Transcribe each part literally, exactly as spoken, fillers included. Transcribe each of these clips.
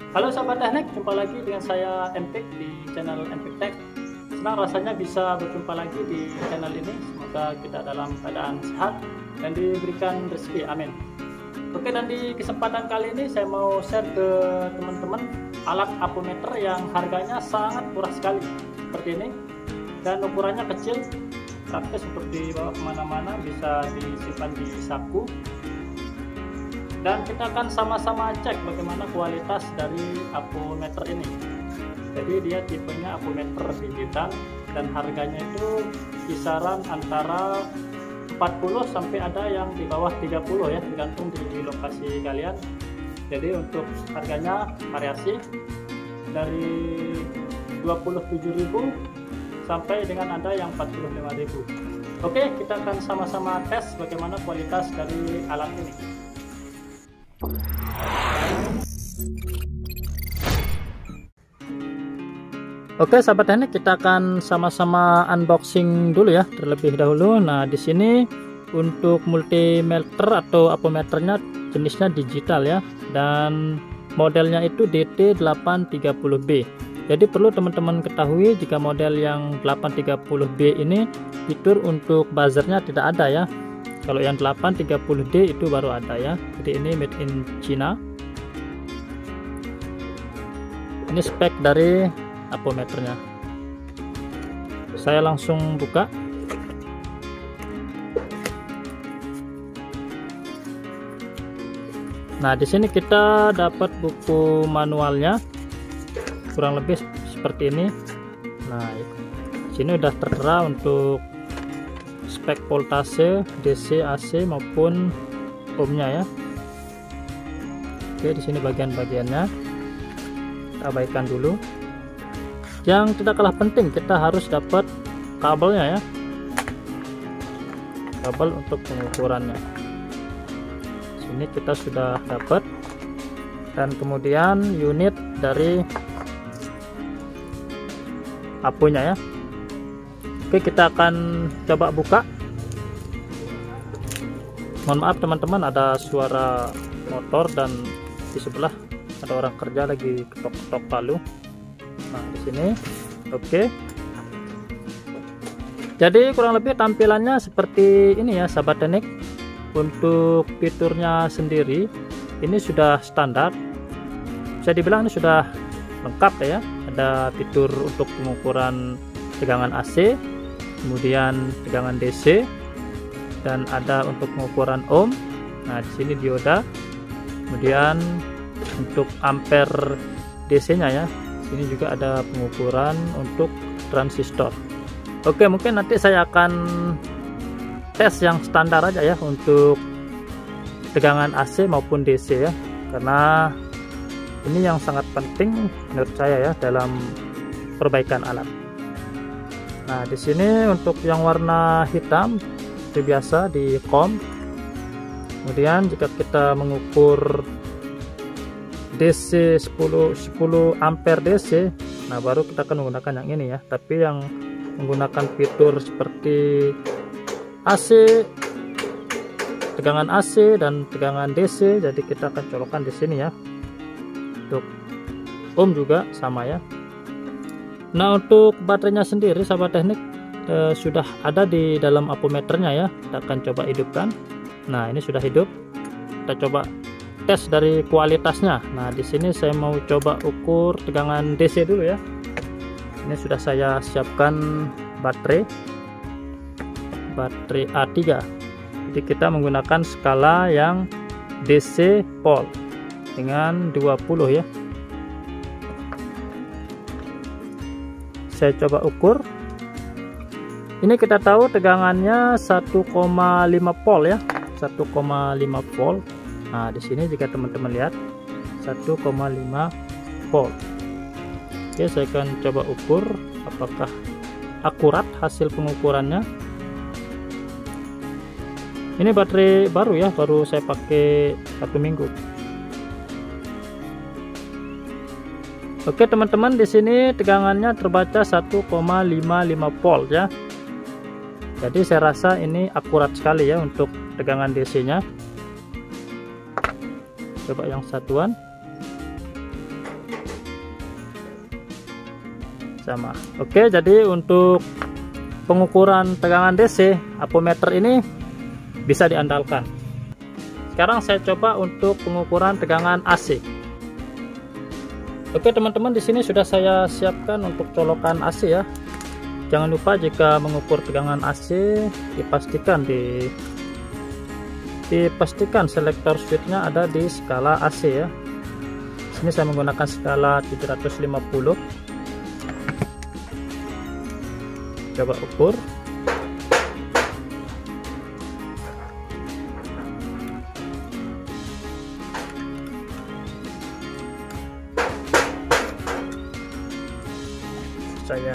Halo sahabat teknik, jumpa lagi dengan saya Empik di channel Empik Tech. Senang rasanya bisa berjumpa lagi di channel ini. Semoga kita dalam keadaan sehat dan diberikan rezeki, amin. Oke, dan di kesempatan kali ini saya mau share ke teman-teman alat apometer yang harganya sangat murah sekali seperti ini, dan ukurannya kecil, praktis untuk dibawa kemana-mana, bisa disimpan di saku. Dan kita akan sama-sama cek bagaimana kualitas dari apometer ini. Jadi dia tipenya apometer digital dan harganya itu kisaran antara empat puluh sampai ada yang di bawah tiga puluh ya, tergantung di lokasi kalian. Jadi untuk harganya variasi dari dua puluh tujuh ribu sampai dengan ada yang empat puluh lima ribu. Oke, kita akan sama-sama tes bagaimana kualitas dari alat ini. Oke sahabat teknik, kita akan sama-sama unboxing dulu ya terlebih dahulu. Nah, di sini untuk multimeter atau apometernya jenisnya digital ya, dan modelnya itu D T delapan tiga nol B. Jadi perlu teman-teman ketahui, jika model yang delapan tiga nol B ini fitur untuk buzzernya tidak ada ya. Kalau yang delapan tiga nol D itu baru ada ya. Jadi ini made in China. Ini spek dari apometernya. Saya langsung buka. Nah, di sini kita dapat buku manualnya, kurang lebih seperti ini. Nah, di sini udah tertera untuk spek voltase D C, A C maupun ohmnya ya. Oke, di sini bagian-bagiannya kita abaikan dulu. Yang tidak kalah penting, kita harus dapat kabelnya ya, kabel untuk pengukurannya. Sini kita sudah dapat, dan kemudian unit dari aponya ya. Oke, kita akan coba buka. Mohon maaf teman-teman, ada suara motor dan di sebelah ada orang kerja lagi ketok-ketok palu. Nah, di sini oke. Jadi kurang lebih tampilannya seperti ini ya sahabat teknik. Untuk fiturnya sendiri ini sudah standar, bisa dibilang ini sudah lengkap ya. Ada fitur untuk pengukuran tegangan A C, kemudian tegangan D C, dan ada untuk pengukuran ohm. Nah, di sini dioda, kemudian untuk ampere D C nya ya. Ini juga ada pengukuran untuk transistor. Oke, mungkin nanti saya akan tes yang standar aja ya untuk tegangan A C maupun D C ya, karena ini yang sangat penting menurut saya ya dalam perbaikan alat. Nah, di sini untuk yang warna hitam itu biasa di COM. Kemudian jika kita mengukur D C sepuluh ampere D C, nah baru kita akan menggunakan yang ini ya. Tapi yang menggunakan fitur seperti A C, tegangan A C dan tegangan D C, jadi kita akan colokkan di sini ya. Untuk ohm juga sama ya. Nah, untuk baterainya sendiri sahabat teknik eh, sudah ada di dalam apometernya ya. Kita akan coba hidupkan. Nah, ini sudah hidup. Kita coba tes dari kualitasnya. Nah, di sini saya mau coba ukur tegangan D C dulu ya. Ini sudah saya siapkan baterai baterai A tiga. Jadi kita menggunakan skala yang D C volt dengan dua puluh ya. Saya coba ukur. Ini kita tahu tegangannya satu koma lima volt ya, satu koma lima volt. Nah, di sini jika teman-teman lihat satu koma lima volt. Oke, saya akan coba ukur apakah akurat hasil pengukurannya. Ini baterai baru ya, baru saya pakai satu minggu. Oke teman-teman, di sini tegangannya terbaca satu koma lima lima volt ya. Jadi saya rasa ini akurat sekali ya untuk tegangan D C-nya. Coba yang satuan. sama. Oke, jadi untuk pengukuran tegangan D C ampermeter ini bisa diandalkan. Sekarang saya coba untuk pengukuran tegangan A C. Oke teman-teman, di sini sudah saya siapkan untuk colokan A C ya. Jangan lupa jika mengukur tegangan A C dipastikan di dipastikan selektor switchnya ada di skala A C ya. Sini saya menggunakan skala tujuh ratus lima puluh. Coba ukur. Saya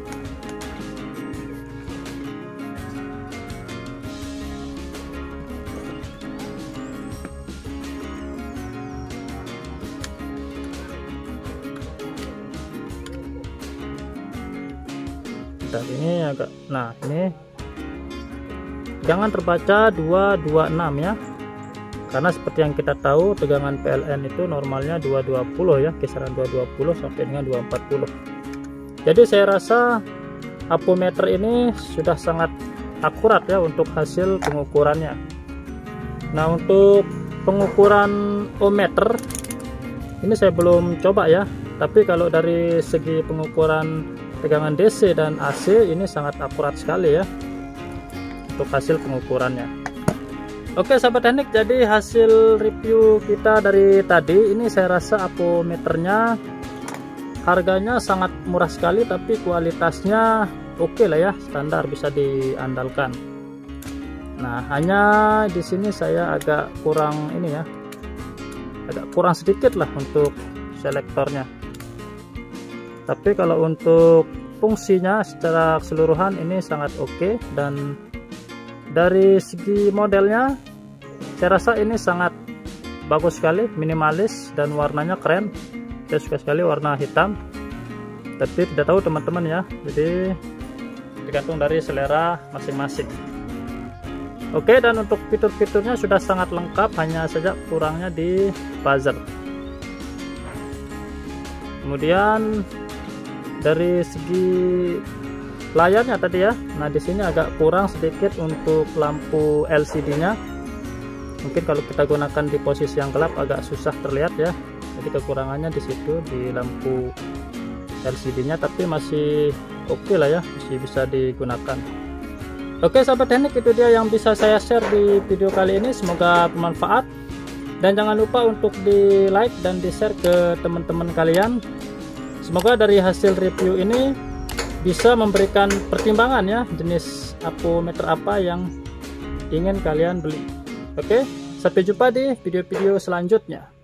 dan ini agak, nah ini jangan terbaca dua dua enam ya, karena seperti yang kita tahu tegangan P L N itu normalnya dua dua puluh ya, kisaran dua dua puluh sampai dengan dua empat puluh. Jadi saya rasa ampermeter ini sudah sangat akurat ya untuk hasil pengukurannya. Nah untuk pengukuran ohmmeter ini saya belum coba ya, tapi kalau dari segi pengukuran tegangan D C dan A C ini sangat akurat sekali ya untuk hasil pengukurannya. Oke sahabat teknik, jadi hasil review kita dari tadi ini saya rasa ampermeternya harganya sangat murah sekali, tapi kualitasnya oke lah ya, standar, bisa diandalkan. Nah hanya di sini saya agak kurang ini ya, agak kurang sedikit lah untuk selektornya. Tapi kalau untuk fungsinya secara keseluruhan ini sangat oke, dan dari segi modelnya saya rasa ini sangat bagus sekali, minimalis dan warnanya keren. Saya suka sekali warna hitam, tapi tidak tahu teman-teman ya, jadi tergantung dari selera masing-masing. Oke, dan untuk fitur-fiturnya sudah sangat lengkap, hanya saja kurangnya di buzzer. Kemudian dari segi layarnya tadi ya, nah di sini agak kurang sedikit untuk lampu L C D-nya. Mungkin kalau kita gunakan di posisi yang gelap agak susah terlihat ya. Jadi kekurangannya di situ di lampu L C D-nya, tapi masih oke okay lah ya, masih bisa digunakan. Oke sahabat teknik, itu dia yang bisa saya share di video kali ini. Semoga bermanfaat, dan jangan lupa untuk di like dan di share ke teman-teman kalian. Semoga dari hasil review ini bisa memberikan pertimbangan ya, jenis ampermeter apa yang ingin kalian beli. Oke, sampai jumpa di video-video selanjutnya.